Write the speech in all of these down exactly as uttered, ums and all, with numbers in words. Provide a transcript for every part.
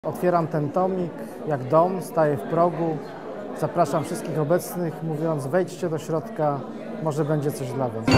Otwieram ten tomik jak dom, staję w progu, zapraszam wszystkich obecnych, mówiąc: wejdźcie do środka, może będzie coś dla was.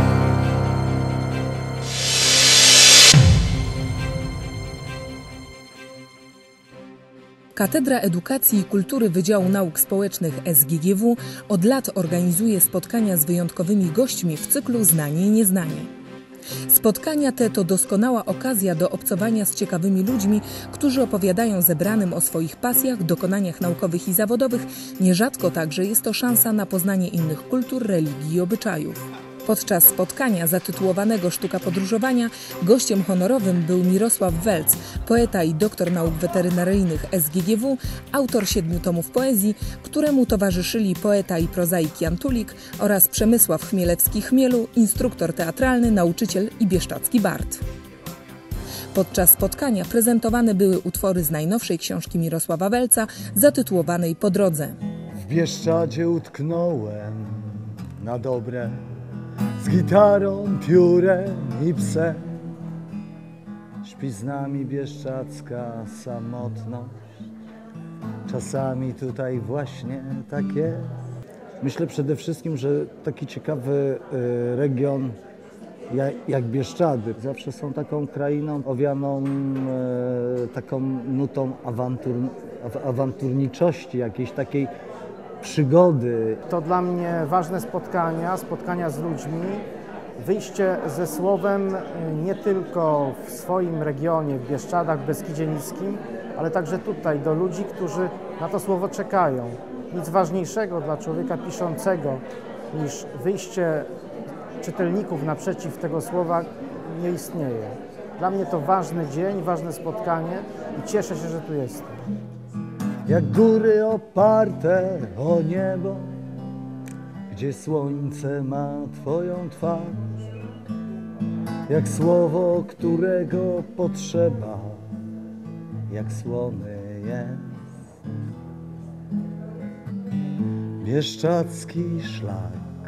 Katedra Edukacji i Kultury Wydziału Nauk Społecznych S G G W od lat organizuje spotkania z wyjątkowymi gośćmi w cyklu Znanie i Nieznanie. Spotkania te to doskonała okazja do obcowania z ciekawymi ludźmi, którzy opowiadają zebranym o swoich pasjach, dokonaniach naukowych i zawodowych. Nierzadko także jest to szansa na poznanie innych kultur, religii i obyczajów. Podczas spotkania zatytułowanego Sztuka podróżowania gościem honorowym był Mirosław Welc, poeta i doktor nauk weterynaryjnych S G G W, autor siedmiu tomów poezji, któremu towarzyszyli poeta i prozaik Jan Tulik oraz Przemysław Chmielewski-Chmielu, instruktor teatralny, nauczyciel i bieszczadzki bard. Podczas spotkania prezentowane były utwory z najnowszej książki Mirosława Welca zatytułowanej Po drodze. W Bieszczadzie utknąłem na dobre, z gitarą, piórem i psem. Śpi z nami bieszczadzka samotność. Czasami tutaj właśnie tak jest. Myślę przede wszystkim, że taki ciekawy region jak Bieszczady zawsze są taką krainą owianą taką nutą awantur, awanturniczości, jakiejś takiej przygody. To dla mnie ważne spotkania, spotkania z ludźmi, wyjście ze słowem nie tylko w swoim regionie, w Bieszczadach, w Beskidzie Niskim, ale także tutaj do ludzi, którzy na to słowo czekają. Nic ważniejszego dla człowieka piszącego niż wyjście czytelników naprzeciw tego słowa nie istnieje. Dla mnie to ważny dzień, ważne spotkanie i cieszę się, że tu jestem. Jak góry oparte o niebo, gdzie słońce ma twoją twarz, jak słowo, którego potrzeba, jak słony jest bieszczadzki szlak.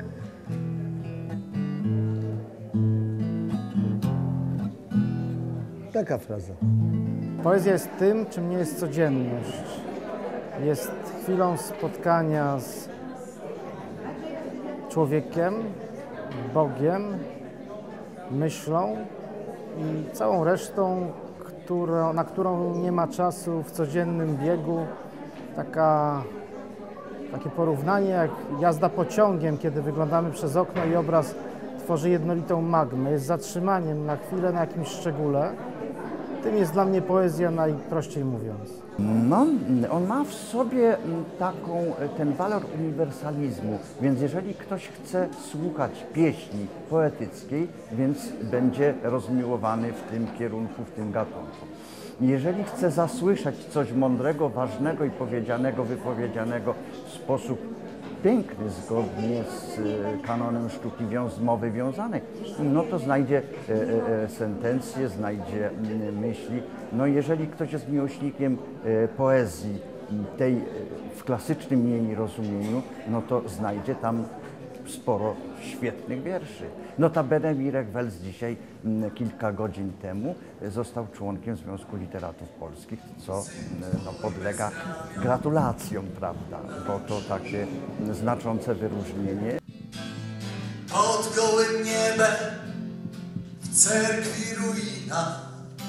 Taka fraza. Poezja jest tym, czym nie jest codzienność. Jest chwilą spotkania z człowiekiem, Bogiem, myślą i całą resztą, która, na którą nie ma czasu w codziennym biegu. Taka, takie porównanie jak jazda pociągiem, kiedy wyglądamy przez okno i obraz tworzy jednolitą magmę. Jest zatrzymaniem na chwilę na jakimś szczególe. Tym jest dla mnie poezja, najprościej mówiąc. No, on ma w sobie taką, ten walor uniwersalizmu, więc jeżeli ktoś chce słuchać pieśni poetyckiej, więc będzie rozmiłowany w tym kierunku, w tym gatunku. Jeżeli chce zasłyszeć coś mądrego, ważnego i powiedzianego, wypowiedzianego w sposób piękny, zgodnie z kanonem sztuki wiąz, mowy wiązanej, no to znajdzie e, e, sentencje, znajdzie myśli. No jeżeli ktoś jest miłośnikiem e, poezji tej w klasycznym jej rozumieniu, no to znajdzie tam sporo świetnych wierszy. Notabene Mirek Welc dzisiaj, kilka godzin temu, został członkiem Związku Literatów Polskich, co no, podlega gratulacjom, prawda, bo to takie znaczące wyróżnienie. Pod gołym niebem w cerkwi ruina,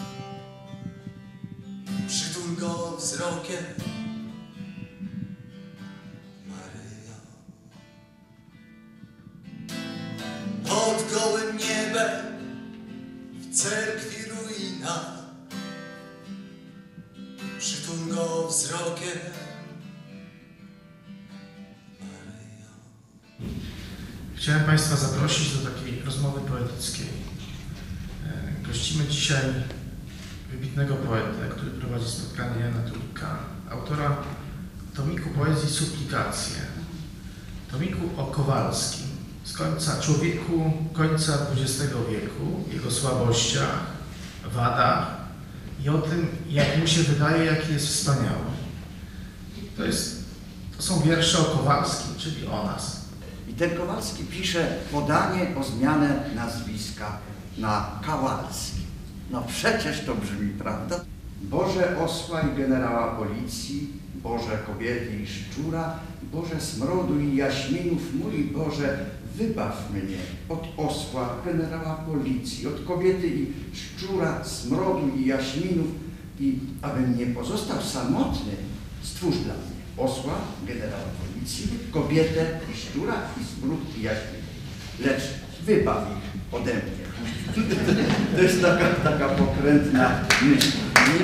przytul go wzrokiem, pod gołym niebem w cerkwi ruina, przytul go wzrokiem, Maryjo. Chciałem Państwa zaprosić do takiej rozmowy poetyckiej. Gościmy dzisiaj wybitnego poetę, który prowadzi spotkanie, Jana Tulika, autora tomiku poezji Suplikacje, tomiku o Kowalskim. Z końca człowieku, końca dwudziestego wieku, jego słabościach, wadach i o tym, jak mu się wydaje, jaki jest wspaniały. To, jest, to są wiersze o Kowalskim, czyli o nas. I ten Kowalski pisze podanie o zmianę nazwiska na Kowalski. No przecież to brzmi, prawda? Boże osła i generała policji, Boże kobiety i szczura, Boże smrodu i jaśminów, mój Boże, wybaw mnie od osła, generała policji, od kobiety i szczura, smrodu i jaśminów i abym nie pozostał samotny, stwórz dla mnie osła, generała policji, kobietę i szczura i smród i jaśminów. Lecz wybaw ich ode mnie. To jest taka, taka pokrętna myśl.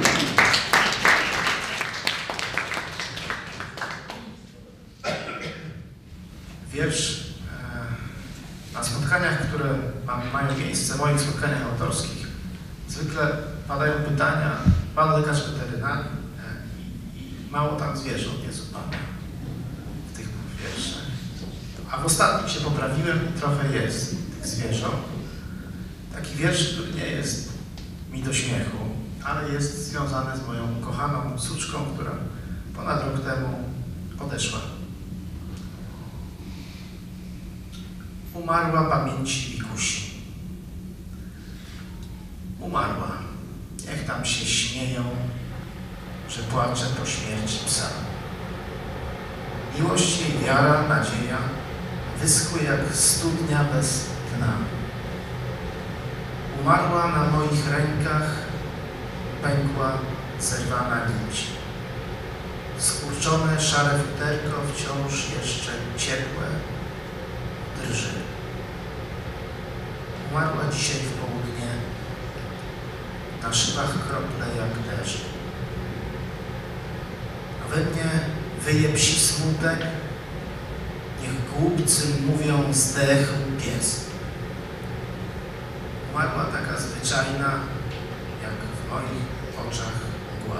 Wiersz e, na spotkaniach, które mają miejsce, w moich spotkaniach autorskich, zwykle padają pytania, pan lekarz weterynarii e, i, i mało tam zwierząt jest u pana w tych wierszach. A w ostatnim się poprawiłem i trochę jest tych zwierząt. Taki wiersz, który nie jest mi do śmiechu, ale jest związany z moją kochaną suczką, która ponad rok temu odeszła. Umarła pamięci Wikusi. Umarła. Niech tam się śmieją, że płacze po śmierci psa. Miłość jej, wiara, nadzieja wyschły jak studnia bez dna. Umarła na moich rękach, pękła zerwana nić. Skurczone szare futerko wciąż jeszcze ciepłe drży. Umarła dzisiaj w południe, na szybach krople jak deszcz. A we mnie wyje psi smutek, niech głupcy mówią zdechł pies. Umarła taka zwyczajna, jak w moich oczach mgła.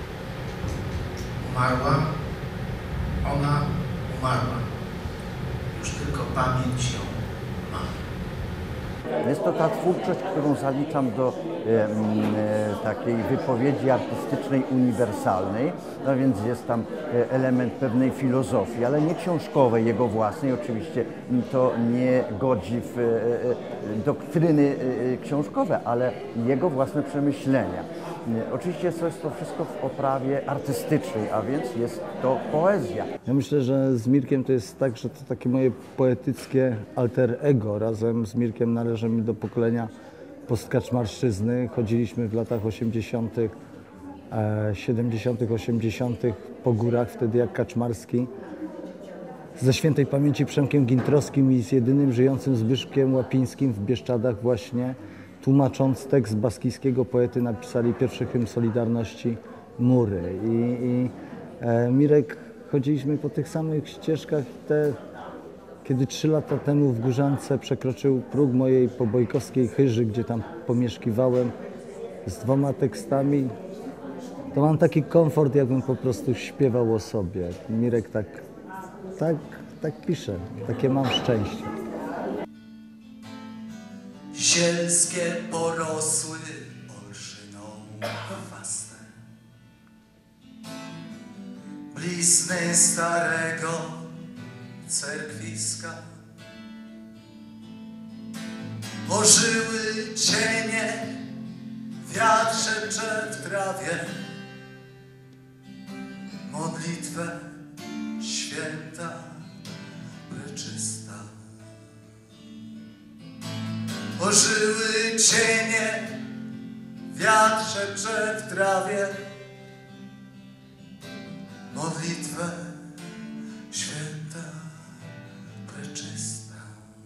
Umarła, ona umarła. Już tylko pamięć ją ma. Jest to ta twórczość, którą zaliczam do e, e, takiej wypowiedzi artystycznej uniwersalnej, no więc jest tam element pewnej filozofii, ale nie książkowej, jego własnej. Oczywiście to nie godzi w e, doktryny e, książkowe, ale jego własne przemyślenia. E, oczywiście jest to wszystko w oprawie artystycznej, a więc jest to poezja. Ja myślę, że z Mirkiem to jest tak, że to takie moje poetyckie alter ego. Razem z Mirkiem należy mi do pokolenia postkaczmarszczyzny. Chodziliśmy w latach osiemdziesiątych, siedemdziesiątych, osiemdziesiątych po górach, wtedy jak Kaczmarski. Ze świętej pamięci Przemkiem Gintrowskim i z jedynym żyjącym Zbyszkiem Łapińskim w Bieszczadach właśnie, tłumacząc tekst baskijskiego poety, napisali pierwszy hymn Solidarności Mury. I, i e, Mirek, chodziliśmy po tych samych ścieżkach i te, kiedy trzy lata temu w Górzance przekroczył próg mojej pobojkowskiej chyży, gdzie tam pomieszkiwałem z dwoma tekstami, to mam taki komfort, jakbym po prostu śpiewał o sobie. Mirek tak, tak, tak pisze, takie mam szczęście. Zielskie porosły olszyną chwastem, blizny starego cerkwiska, ożyły cienie, wiatr szepcze w trawie, modlitwę święta, preczysta. Ożyły cienie, wiatr szepcze w trawie, modlitwę święta, preczysta.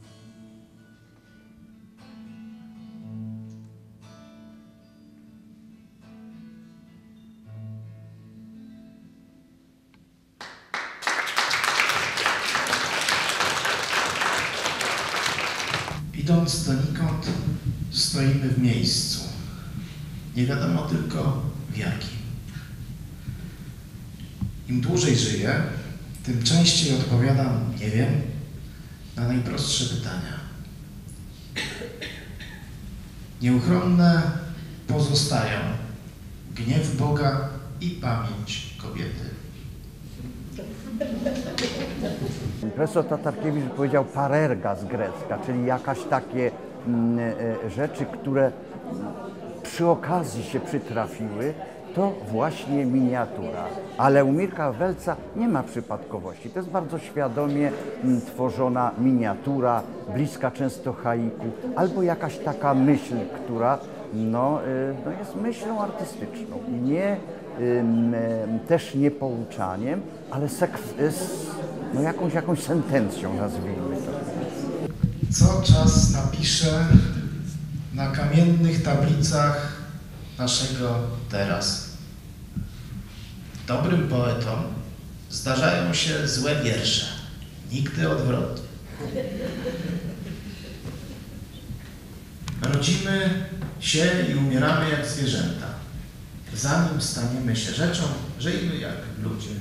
Idąc donikąd, stoimy w miejscu. Nie wiadomo tylko w jakim. Im dłużej żyję, tym częściej odpowiadam nie wiem na najprostsze pytania. Nieuchronne pozostają gniew Boga i pamięć kobiety. Profesor Tatarkiewicz powiedział parerga z grecka, czyli jakaś takie mm, e, rzeczy, które przy okazji się przytrafiły to właśnie miniatura. Ale u Mirka Welca nie ma przypadkowości. To jest bardzo świadomie m, tworzona miniatura, bliska często haiku, albo jakaś taka myśl, która no, y, no jest myślą artystyczną. Nie, y, y, też nie pouczaniem, ale sek- y, no, jakąś, jakąś sentencją, nazwijmy to. Co czas napiszę na kamiennych tablicach naszego teraz. Dobrym poetom zdarzają się złe wiersze, nigdy odwrotnie. Rodzimy się i umieramy jak zwierzęta. Zanim staniemy się rzeczą, żyjmy jak ludzie.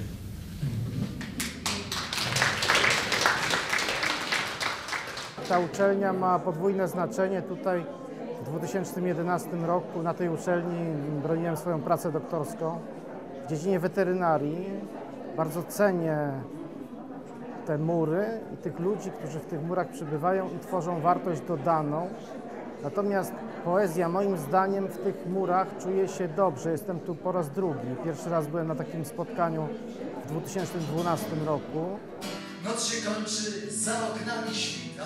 Ta uczelnia ma podwójne znaczenie. Tutaj w dwa tysiące jedenastym roku na tej uczelni broniłem swoją pracę doktorską w dziedzinie weterynarii. Bardzo cenię te mury i tych ludzi, którzy w tych murach przybywają i tworzą wartość dodaną. Natomiast poezja moim zdaniem w tych murach czuje się dobrze. Jestem tu po raz drugi. Pierwszy raz byłem na takim spotkaniu w dwa tysiące dwunastym roku. Noc się kończy, za oknami świta.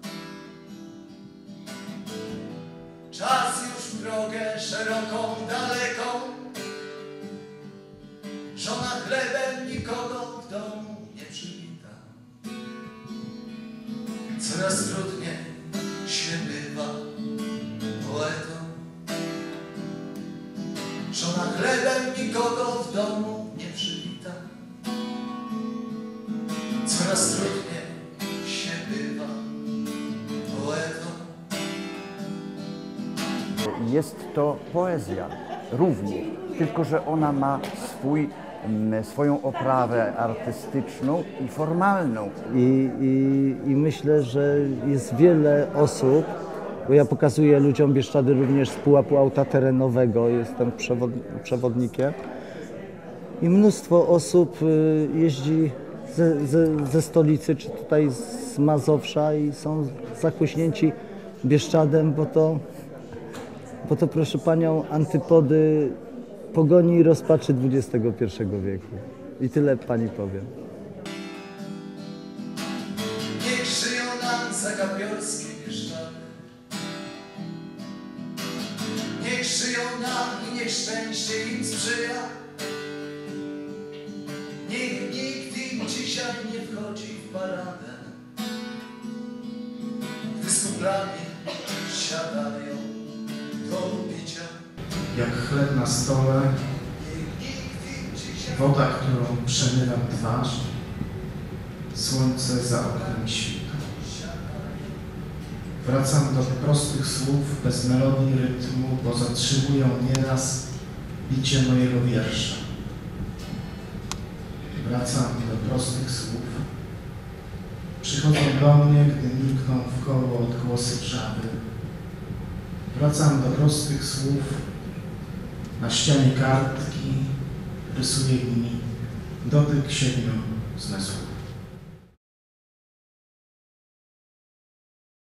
Czas już w drogę szeroką, daleką. Żona chlebem nikogo w domu nie przywita. Coraz trudniej się bywa poetą. Żona chlebem nikogo w domu nie przywita. Coraz trudniej się bywa poetą. Jest to poezja również, tylko że ona ma swój, swoją oprawę artystyczną i formalną. I, i, I myślę, że jest wiele osób, bo ja pokazuję ludziom Bieszczady również z pułapu auta terenowego, jestem przewod, przewodnikiem i mnóstwo osób jeździ ze, ze, ze stolicy, czy tutaj z Mazowsza i są zakuśnięci Bieszczadem, bo to, bo to proszę panią antypody pogoni i rozpaczy dwudziestego pierwszego wieku. I tyle pani powiem. Niech żyją nam zagapiorskie Bieszczady. Niech żyją nam i niech szczęście im sprzyja. Niech nikt im dzisiaj nie wchodzi w paradę, gdy z kumplami siadają do picia. Jak chleb na stole, woda, którą przemywam twarz, słońce za oknem świta. Wracam do prostych słów, bez melodii rytmu, bo zatrzymują nieraz bicie mojego wiersza. Wracam do prostych słów. Przychodzą do mnie, gdy milkną wkoło odgłosy wrzawy. Wracam do prostych słów. Na ścianie kartki rysuję mi dotyk siedmiu zmysłów.